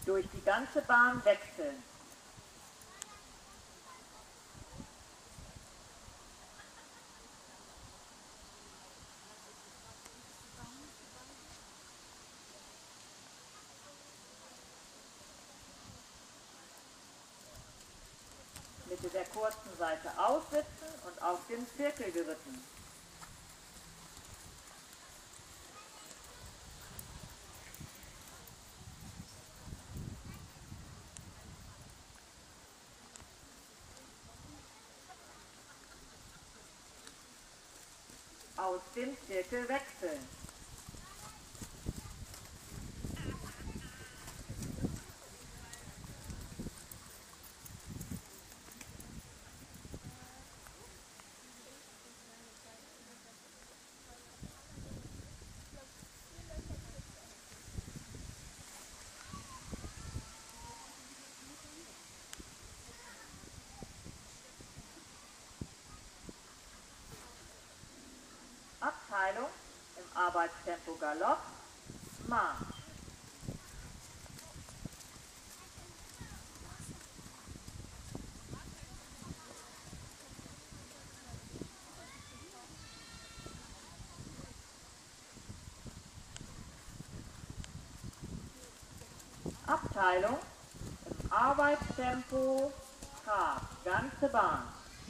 durch die ganze Bahn wechseln. Mitte der kurzen Seite aussitzen und auf den Zirkel geritten. Aus dem Zirkel wechseln. Abteilung im Arbeitstempo Galopp, Marsch. Abteilung im Arbeitstempo, Trab, ganze Bahn.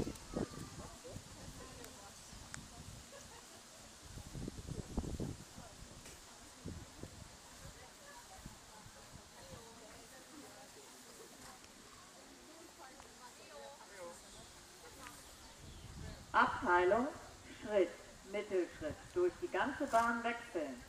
Abteilung, Schritt, Mittelschritt, durch die ganze Bahn wechseln.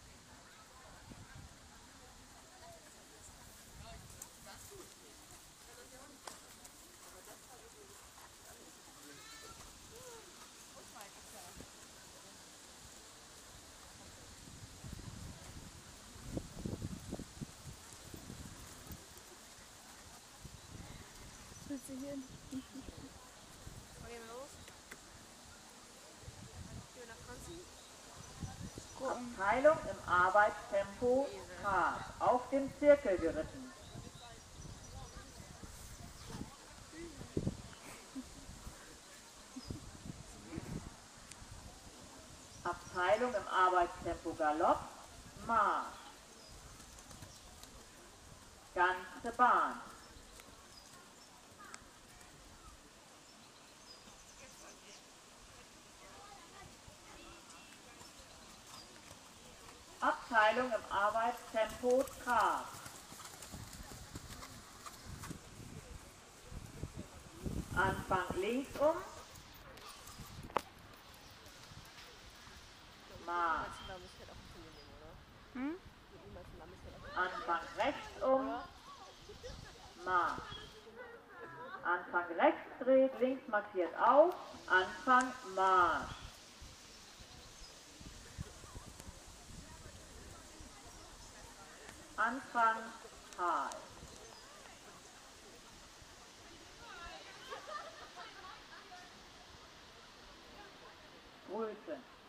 Abteilung im Arbeitstempo, Trab, auf dem Zirkel geritten. Abteilung im Arbeitstempo Galopp, Marsch. Ganze Bahn. Abteilung im Arbeitstempo Trab. Anfang links um. Marsch. Anfang rechts um. Marsch. Anfang rechts dreht, links markiert auf. Anfang Marsch. Anfang Tal. Grüße.